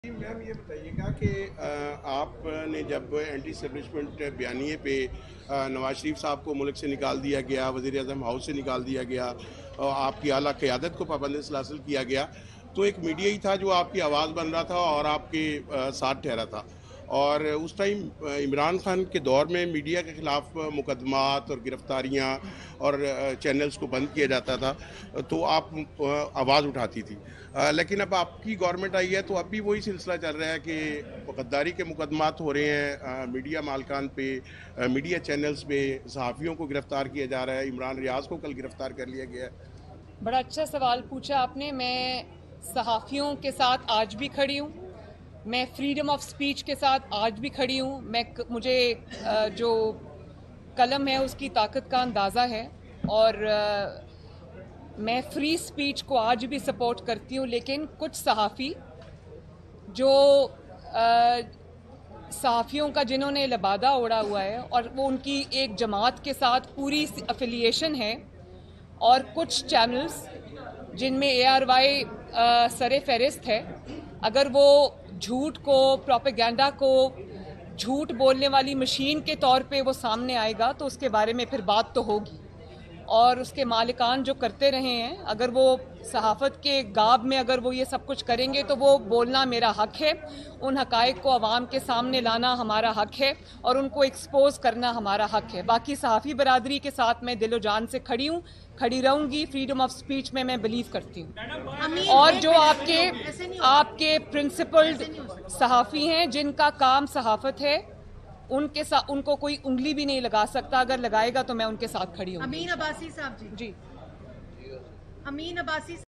Ma'am ये बताइएगा कि आपने जब एंटी एस्टेब्लिशमेंट बयानिए पे नवाज शरीफ साहब को मुल्क से निकाल दिया गया, वज़ीर आज़म हाउस से निकाल दिया गया और आपकी आला क़यादत को पाबंद सलासिल किया गया, तो एक मीडिया ही था जो आपकी आवाज़ बन रहा था और आपके साथ ठहरा था। और उस टाइम इमरान खान के दौर में मीडिया के ख़िलाफ़ मुकदमात और गिरफ़्तारियाँ और चैनल्स को बंद किया जाता था, तो आप आवाज़ उठाती थी। लेकिन अब आपकी गवर्नमेंट आई है तो अब भी वही सिलसिला चल रहा है कि गद्दारी के मुकदमात हो रहे हैं, मीडिया मालकान पे, मीडिया चैनल्स पे सहाफ़ियों को गिरफ़्तार किया जा रहा है। इमरान रियाज को कल गिरफ़्तार कर लिया गया है। बड़ा अच्छा सवाल पूछा आपने। मैं सहाफ़ियों के साथ आज भी खड़ी हूँ, मैं फ्रीडम ऑफ स्पीच के साथ आज भी खड़ी हूँ। मुझे जो कलम है उसकी ताकत का अंदाज़ा है और मैं फ्री स्पीच को आज भी सपोर्ट करती हूँ। लेकिन कुछ सहाफ़ी जो सहाफ़ियों का जिन्होंने लबादा ओढ़ा हुआ है और वो उनकी एक जमात के साथ पूरी अफिलिएशन है, और कुछ चैनल्स जिनमें ARY सरे फहरिस्त है, अगर वो झूठ को, प्रोपेगेंडा को झूठ बोलने वाली मशीन के तौर पे वो सामने आएगा तो उसके बारे में फिर बात तो होगी। और उसके मालिकान जो करते रहे हैं, अगर वो सहाफ़त के गाब में अगर वो ये सब कुछ करेंगे तो वो बोलना मेरा हक है, उन हक़ाइक़ को अवाम के सामने लाना हमारा हक है और उनको एक्सपोज करना हमारा हक है। बाकी सहाफ़ी बरादरी के साथ मैं दिलो जान से खड़ी हूँ, खड़ी रहूँगी। फ्रीडम ऑफ स्पीच में मैं बिलीव करती हूँ। और जो आपके प्रिंसिपल्ड सहाफ़ी हैं जिनका काम सहाफ़त है, उनको कोई उंगली भी नहीं लगा सकता। अगर लगाएगा तो मैं उनके साथ खड़ी हूँ। अमीन अब्बासी साहब जी। जी। अमीन अब्बासी